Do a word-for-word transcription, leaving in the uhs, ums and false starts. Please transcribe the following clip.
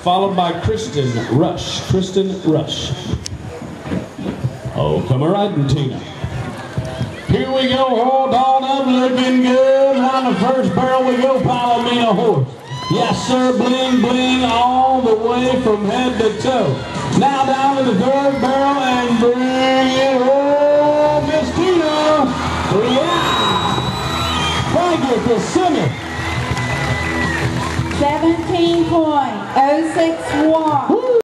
followed by Kristen Rush. Kristen Rush. Oh, come a riding, Tina. Here we go, all dolled up, looking good. Around the first barrel we go, Palomino horse. Yes, sir, bling, bling, all the way from head to toe. Now down to the third barrel and bring it home, Miss Tina. Yeah. Thank you, Kissimmee. seventeen point oh six one.